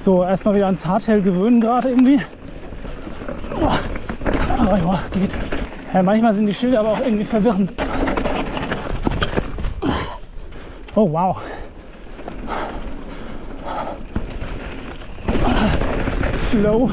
So, erstmal wieder ans Hardtail gewöhnen gerade irgendwie. Aber ja, geht. Ja, manchmal sind die Schilder aber auch irgendwie verwirrend. Oh wow. Slow.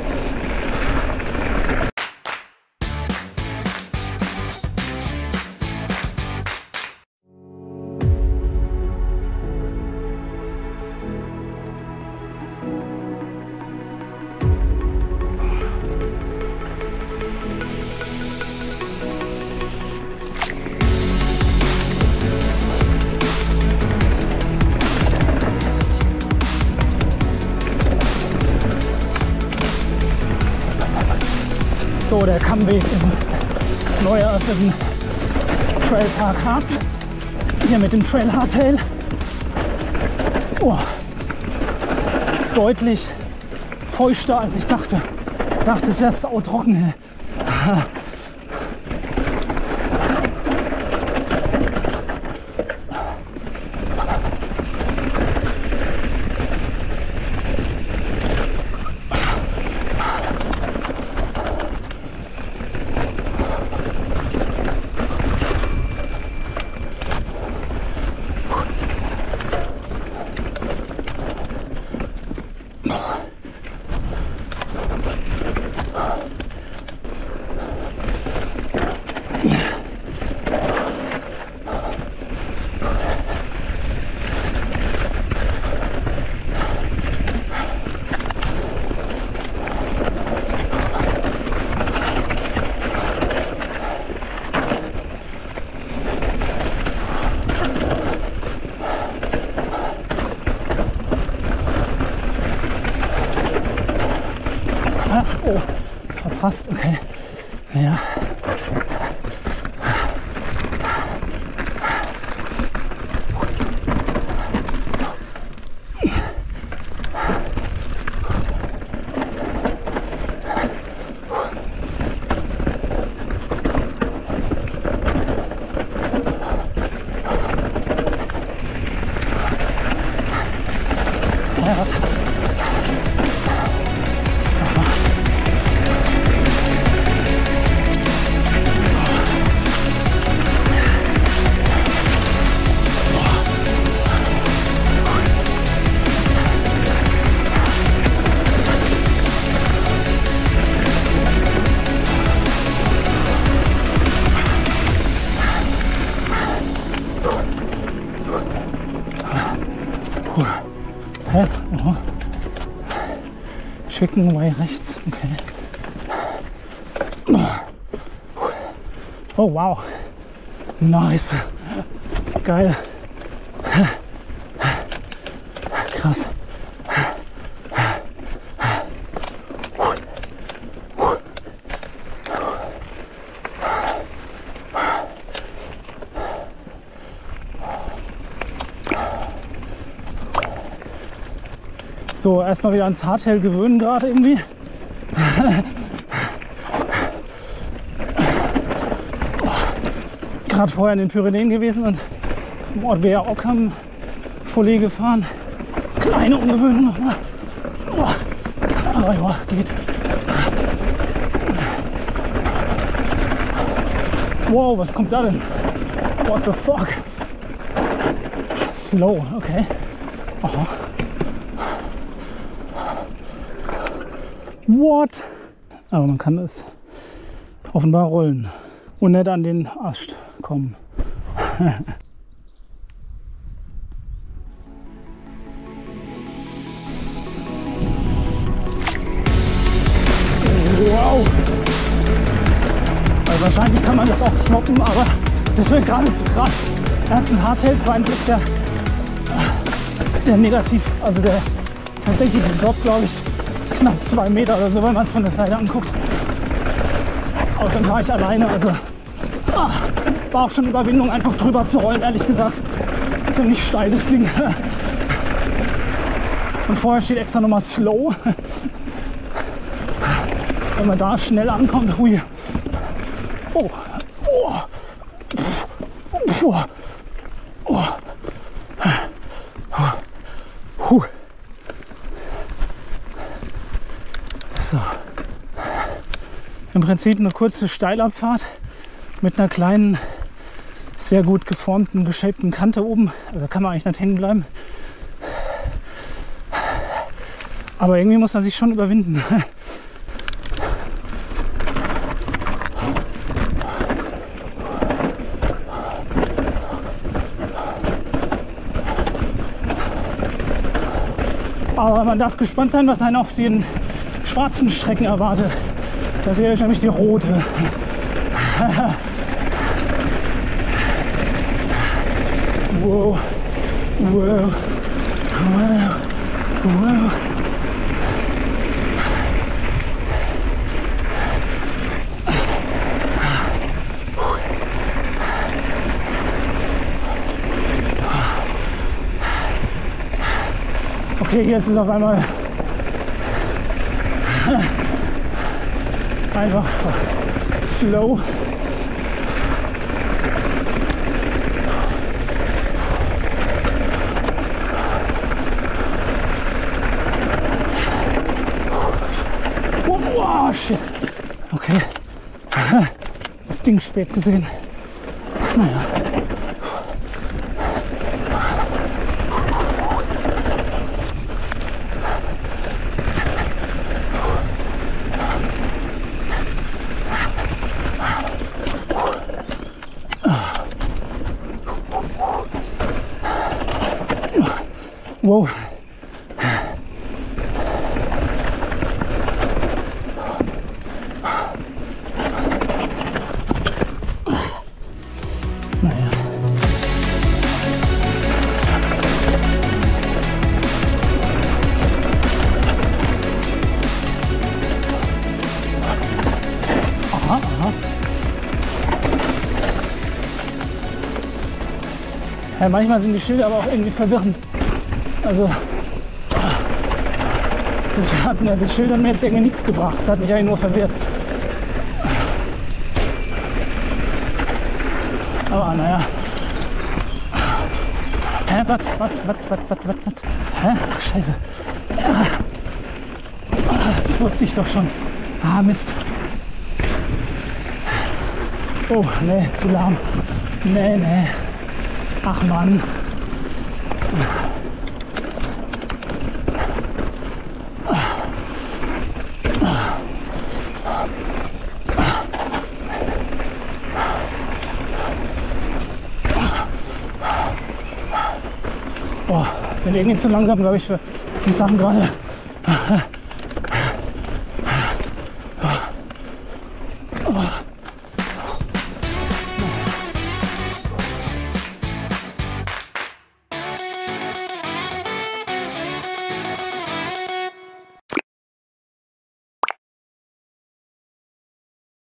So, der Kammweg im neu eröffneten Trailpark Harz. Hier mit dem Trail Hardtail. Oh, deutlich feuchter als ich dachte. Ich dachte, es wäre sautrocken. Oh, verpasst, okay. Ja. Hä? Oh. Chicken Way rechts. Okay. Oh wow. Nice. Geil. Krass. So, erstmal wieder ans Hardtail gewöhnen gerade irgendwie. Gerade vorher in den Pyrenäen gewesen und vom Ort Bea Ockam Folie gefahren. Das kleine Umgewöhnen nochmal. Aber ja, geht. Wow, was kommt da denn? What the fuck? Slow, okay. Aha. What? Aber man kann es offenbar rollen und nicht an den Ast kommen. Wow! Also wahrscheinlich kann man das auch swappen, aber das wird gerade zu krass. Erst ein Hardtail, zweitens ist der negativ, also der tatsächliche Drop, glaube ich, knapp 2 Meter oder so, wenn man es von der Seite anguckt. Außerdem war ich alleine, also war auch schon Überwindung, einfach drüber zu rollen, ehrlich gesagt. Ziemlich steiles Ding. Und vorher steht extra nochmal Slow. Wenn man da schnell ankommt, hui. Oh. Oh. Oh. Oh. So. Im Prinzip eine kurze Steilabfahrt mit einer kleinen, sehr gut geformten, geshapten Kante oben. Also kann man eigentlich nicht hängen bleiben. Aber irgendwie muss man sich schon überwinden. Aber man darf gespannt sein, was einen auf den schwarzen Strecken erwartet. Das hier ist nämlich die rote. Wow, wow, wow, wow. Okay, hier ist es auf einmal einfach slow. Oh, shit. Okay. Das Ding spät gesehen. Naja. Wow. Naja. Aha, aha. Ja, manchmal sind die Schilder aber auch irgendwie verwirrend. Also, das Schild hat mir jetzt irgendwie nichts gebracht. Das hat mich eigentlich nur verwirrt. Aber naja. Hä, was? Hä? Ach, scheiße. Das wusste ich doch schon. Ah, Mist. Oh, nee, zu lahm. Nee. Ach Mann. Oh, bin irgendwie zu langsam, glaube ich, für die Sachen gerade. Oh.